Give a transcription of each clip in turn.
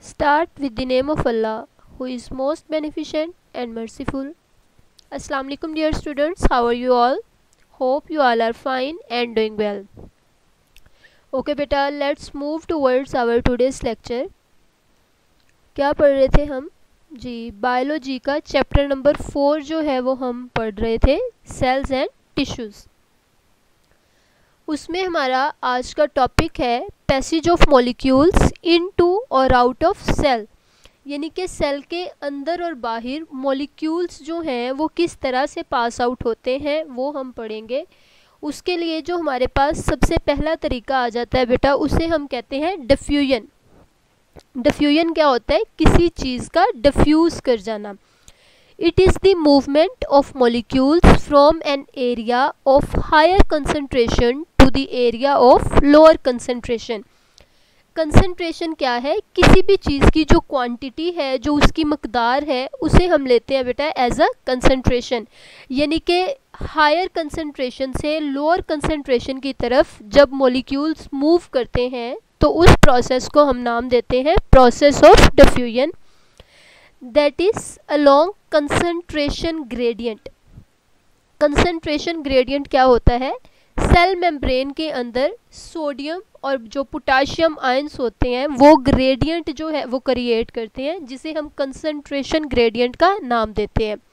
Start with the name of Allah, who is most beneficent and merciful. Assalamu alaikum dear students, how are you all? Hope you all are fine and doing well. Okay beta, let's move towards our today's lecture. क्या पढ़ रहे थे हम जी? Biology का chapter number 4 जो है वो हम पढ़ रहे थे, सेल्स एंड टिश्यूज़। उसमें हमारा आज का टॉपिक है पैसेज ऑफ मॉलिक्यूल्स इनटू और आउट ऑफ सेल, यानी कि सेल के अंदर और बाहर मॉलिक्यूल्स जो हैं वो किस तरह से पास आउट होते हैं वो हम पढ़ेंगे। उसके लिए जो हमारे पास सबसे पहला तरीका आ जाता है बेटा, उसे हम कहते हैं डिफ्यूजन। डिफ्यूजन क्या होता है? किसी चीज़ का डिफ्यूज़ कर जाना। It is the movement of molecules from an area of higher concentration to the area of lower concentration. Concentration क्या है? किसी भी चीज़ की जो क्वांटिटी है, जो उसकी मकदार है, उसे हम लेते हैं बेटा एज अ कंसंट्रेशन। यानी कि हायर कंसंट्रेशन से लोअर कंसंट्रेशन की तरफ जब मॉलिक्यूल्स मूव करते हैं तो उस प्रोसेस को हम नाम देते हैं process of diffusion. That is along concentration gradient. Concentration gradient क्या होता है? सेल मेम्ब्रेन के अंदर सोडियम और जो पोटाशियम आयंस होते हैं वो ग्रेडियंट जो है वो क्रिएट करते हैं, जिसे हम कंसंट्रेशन ग्रेडियंट का नाम देते हैं।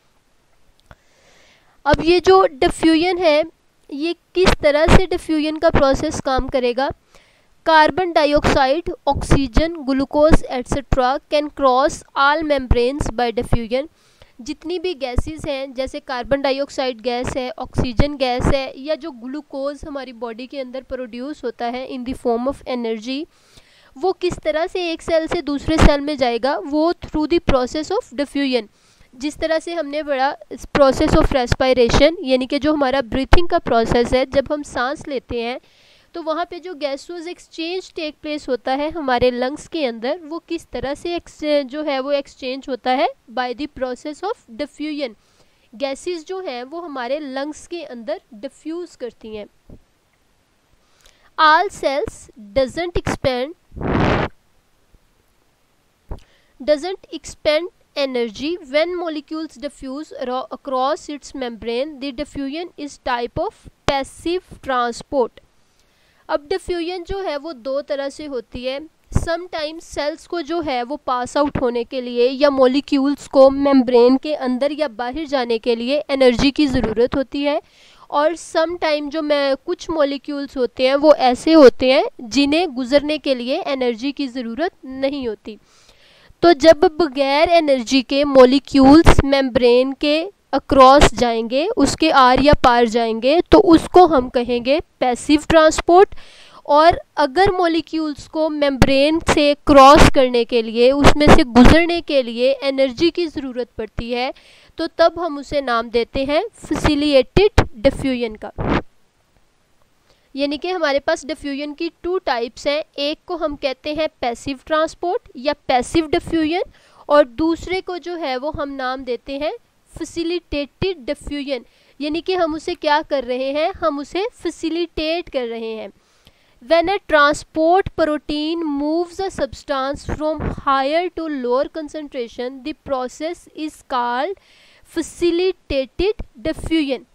अब ये जो डिफ्यूजन है, ये किस तरह से डिफ्यूजन का प्रोसेस काम करेगा? Carbon dioxide, oxygen, glucose etcetera can cross all membranes by diffusion. जितनी भी गैसेस हैं, जैसे कार्बन डाइऑक्साइड गैस है, ऑक्सीजन गैस है, या जो ग्लूकोज हमारी बॉडी के अंदर प्रोड्यूस होता है in the form of energy, वो किस तरह से एक सेल से दूसरे सेल में जाएगा? वो through the process of diffusion. जिस तरह से हमने पढ़ा प्रोसेस ऑफ रेस्पिरेशन, यानी कि जो हमारा ब्रीथिंग का प्रोसेस है, जब हम सांस लेते हैं तो वहाँ पे जो गैसोज एक्सचेंज टेक प्लेस होता है हमारे लंग्स के अंदर, वो किस तरह से जो है वो एक्सचेंज होता है? By the process of diffusion. Gases जो हैं वो हमारे लंग्स के अंदर डिफ्यूज़ करती हैं। All cells doesn't expend energy when molecules diffuse across its membrane. The diffusion is type of passive transport. अब डिफ्यूजन जो है वो दो तरह से होती है। समटाइम्स सेल्स को जो है वो पास आउट होने के लिए या मॉलिक्यूल्स को मेम्ब्रेन के अंदर या बाहर जाने के लिए एनर्जी की ज़रूरत होती है, और सम टाइम जो कुछ मॉलिक्यूल्स होते हैं वो ऐसे होते हैं जिन्हें गुजरने के लिए एनर्जी की ज़रूरत नहीं होती। तो जब बगैर एनर्जी के मॉलिक्यूल्स मेम्ब्रेन के अक्रॉस जाएंगे, उसके आर या पार जाएंगे, तो उसको हम कहेंगे पैसिव ट्रांसपोर्ट। और अगर मॉलिक्यूल्स को मेम्ब्रेन से क्रॉस करने के लिए, उसमें से गुजरने के लिए एनर्जी की ज़रूरत पड़ती है, तो तब हम उसे नाम देते हैं फैसिलिटेटेड डिफ्यूजन का। यानी कि हमारे पास डिफ्यूजन की टू टाइप्स हैं। एक को हम कहते हैं पैसिव ट्रांसपोर्ट या पैसिव डिफ्यूजन, और दूसरे को जो है वो हम नाम देते हैं फैसिलिटेटेड डिफ्यूजन। यानी कि हम उसे क्या कर रहे हैं? हम उसे फैसिलिटेट कर रहे हैं। When a transport protein moves a substance from higher to lower concentration, the process is called facilitated diffusion.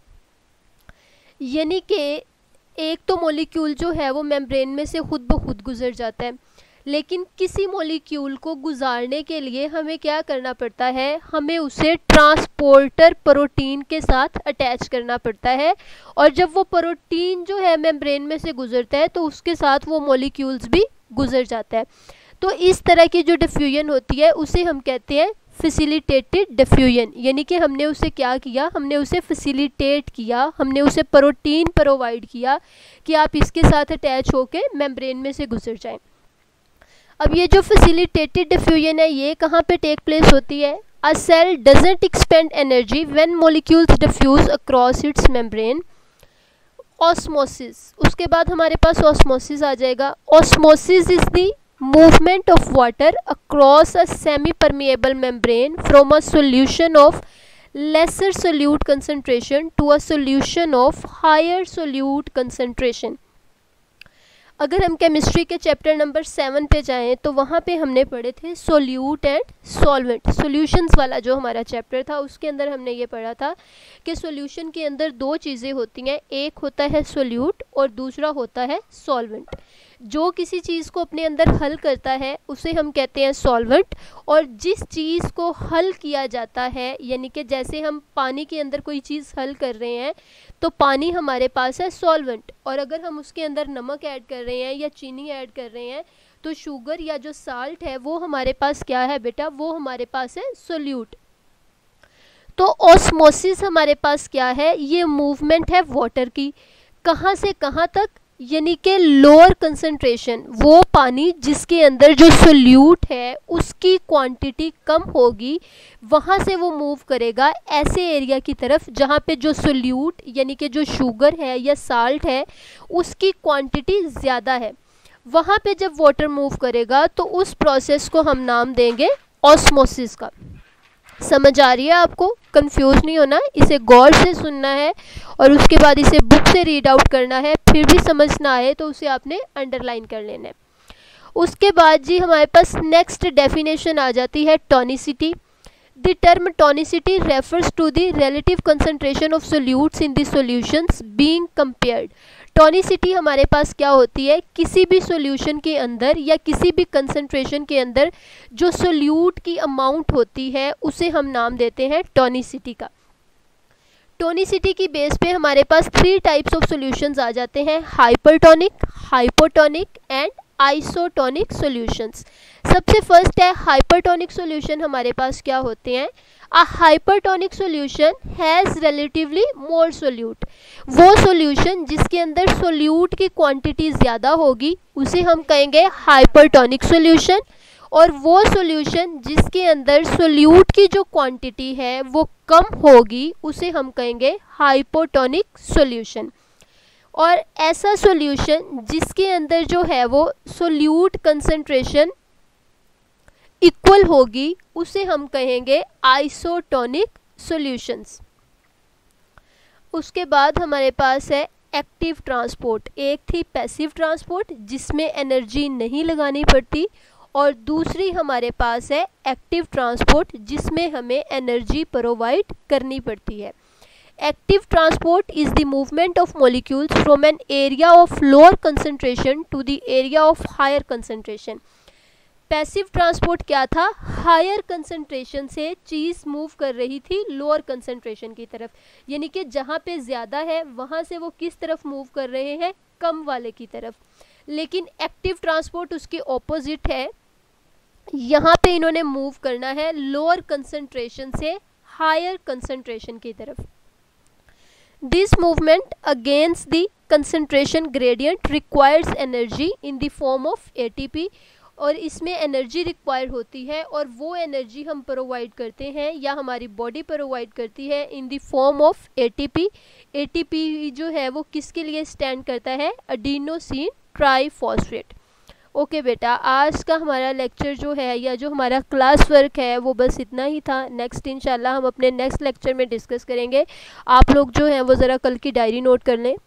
यानी कि एक तो मॉलिक्यूल जो है वो मेम्ब्रेन में से खुद ब खुद गुजर जाता है, लेकिन किसी मॉलिक्यूल को गुजारने के लिए हमें क्या करना पड़ता है? हमें उसे ट्रांसपोर्टर प्रोटीन के साथ अटैच करना पड़ता है, और जब वो प्रोटीन जो है मेम्ब्रेन में से गुजरता है तो उसके साथ वो मॉलिक्यूल्स भी गुजर जाता है। तो इस तरह की जो डिफ्यूजन होती है उसे हम कहते हैं फैसिलिटेटेड डिफ्यूजन। यानी कि हमने उसे क्या किया? हमने उसे फैसिलिटेट किया, हमने उसे प्रोटीन प्रोवाइड किया कि आप इसके साथ अटैच होके मेम्ब्रेन में से गुजर जाएं। अब ये जो फैसिलिटेटेड डिफ्यूजन है, ये कहाँ पे टेक प्लेस होती है? A cell doesn't expend energy when molecules diffuse across its membrane. Osmosis, उसके बाद हमारे पास ऑस्मोसिस आ जाएगा। Osmosis is the movement of water across a semi-permeable membrane from a solution of lesser solute concentration to a solution of higher solute concentration. अगर हम chemistry के chapter number 7 पे जाएं तो वहाँ पे हमने पढ़े थे सोल्यूट एंड सॉल्वेंट, सॉल्यूशंस वाला जो हमारा चैप्टर था उसके अंदर हमने ये पढ़ा था कि सॉल्यूशन के अंदर दो चीज़ें होती हैं, एक होता है सोल्यूट और दूसरा होता है सॉल्वेंट। जो किसी चीज़ को अपने अंदर हल करता है उसे हम कहते हैं सॉल्वेंट, और जिस चीज़ को हल किया जाता है, यानी कि जैसे हम पानी के अंदर कोई चीज़ हल कर रहे हैं तो पानी हमारे पास है सॉल्वेंट, और अगर हम उसके अंदर नमक ऐड कर रहे हैं या चीनी ऐड कर रहे हैं तो शुगर या जो साल्ट है वो हमारे पास क्या है बेटा, वो हमारे पास है सोल्यूट। तो ऑस्मोसिस हमारे पास क्या है, ये मूवमेंट है वाटर की, कहाँ से कहाँ तक, यानी कि लोअर कंसंट्रेशन, वो पानी जिसके अंदर जो सोल्यूट है उसकी क्वांटिटी कम होगी, वहाँ से वो मूव करेगा ऐसे एरिया की तरफ जहाँ पे जो सोल्यूट यानी कि जो शुगर है या साल्ट है उसकी क्वांटिटी ज़्यादा है। वहाँ पे जब वाटर मूव करेगा तो उस प्रोसेस को हम नाम देंगे ऑस्मोसिस का। समझ आ रही है आपको? कंफ्यूज नहीं होना, इसे गौर से सुनना है और उसके बाद इसे बुक से रीड आउट करना है, फिर भी समझ ना आए तो उसे आपने अंडरलाइन कर लेना है। उसके बाद जी हमारे पास नेक्स्ट डेफिनेशन आ जाती है tonicity. The term tonicity refers to the relative concentration of solutes in the solutions being compared. Tonicity हमारे पास क्या होती है, किसी भी सॉल्यूशन के अंदर या किसी भी कंसंट्रेशन के अंदर जो सोल्यूट की अमाउंट होती है उसे हम नाम देते हैं टॉनिसिटी का। टोनिसिटी की बेस पे हमारे पास 3 टाइप्स ऑफ सॉल्यूशंस आ जाते हैं, hypertonic, hypotonic and isotonic solutions. सबसे फर्स्ट है हाइपरटोनिक सॉल्यूशन। हमारे पास क्या होते हैं, a hypertonic solution has relatively more solute. वो सॉल्यूशन जिसके अंदर सोल्यूट की क्वांटिटी ज़्यादा होगी उसे हम कहेंगे हाइपरटोनिक सॉल्यूशन, और वो सॉल्यूशन जिसके अंदर सोल्यूट की जो क्वांटिटी है वो कम होगी उसे हम कहेंगे हाइपोटोनिक सॉल्यूशन। और ऐसा सॉल्यूशन जिसके अंदर जो है वो सोल्यूट कंसंट्रेशन इक्वल होगी उसे हम कहेंगे आइसोटोनिक सॉल्यूशंस। उसके बाद हमारे पास है एक्टिव ट्रांसपोर्ट। एक थी पैसिव ट्रांसपोर्ट जिसमें एनर्जी नहीं लगानी पड़ती, और दूसरी हमारे पास है एक्टिव ट्रांसपोर्ट जिसमें हमें एनर्जी प्रोवाइड करनी पड़ती है। Active transport is the movement of molecules from an area of lower concentration to the area of higher concentration. Passive transport क्या था, हायर कंसंट्रेशन से चीज़ मूव कर रही थी लोअर कंसंट्रेशन की तरफ, यानी कि जहाँ पे ज़्यादा है वहाँ से वो किस तरफ मूव कर रहे हैं, कम वाले की तरफ। लेकिन एक्टिव ट्रांसपोर्ट उसके ऑपोजिट है, यहाँ पे इन्होंने मूव करना है लोअर कंसंट्रेशन से हायर कंसंट्रेशन की तरफ। This movement against the concentration gradient requires energy in the form of ATP, और इसमें एनर्जी रिक्वायर होती है और वो एनर्जी हम प्रोवाइड करते हैं या हमारी बॉडी प्रोवाइड करती है in the form of ATP. ATP जो है वो किसके लिए स्टैंड करता है, एडिनोसिन ट्राइफॉस्फेट। ओके बेटा, आज का हमारा लेक्चर जो है या जो हमारा क्लास वर्क है वो बस इतना ही था। नेक्स्ट इंशाल्लाह हम अपने नेक्स्ट लेक्चर में डिस्कस करेंगे। आप लोग जो हैं वो ज़रा कल की डायरी नोट कर लें।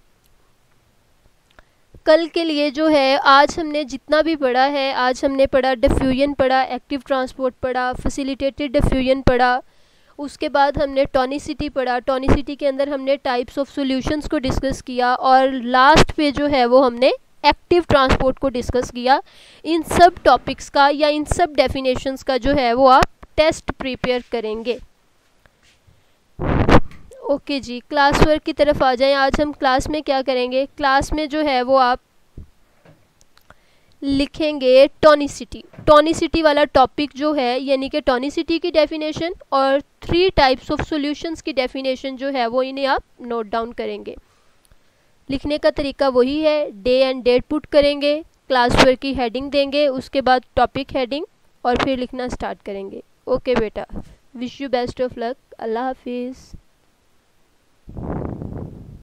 कल के लिए जो है आज हमने जितना भी पढ़ा है, आज हमने पढ़ा डिफ्यूजन पढ़ा, एक्टिव ट्रांसपोर्ट पढ़ा, फैसिलिटेटेड डिफ्यूजन पढ़ा, उसके बाद हमने टॉनिसिटी पढ़ा। टॉनिसिटी के अंदर हमने टाइप्स ऑफ सॉल्यूशंस को डिस्कस किया, और लास्ट पे जो है वो हमने एक्टिव ट्रांसपोर्ट को डिस्कस किया। इन सब टॉपिक्स का या इन सब डेफिनेशंस का जो है वो आप टेस्ट प्रिपेयर करेंगे। ओके जी, क्लास वर्क की तरफ आ जाएं। आज हम क्लास में क्या करेंगे, क्लास में जो है वो आप लिखेंगे टॉनिसिटी। टॉनिसिटी वाला टॉपिक जो है यानी कि टॉनिसिटी की डेफिनेशन और 3 टाइप्स ऑफ सॉल्यूशंस की डेफिनेशन जो है वो इन्हें आप नोट डाउन करेंगे। लिखने का तरीका वही है, डे एंड डेट पुट करेंगे, क्लास वर्क की हेडिंग देंगे, उसके बाद टॉपिक हेडिंग, और फिर लिखना स्टार्ट करेंगे। ओके बेटा, wish you best of luck. अल्लाह हाफिज़।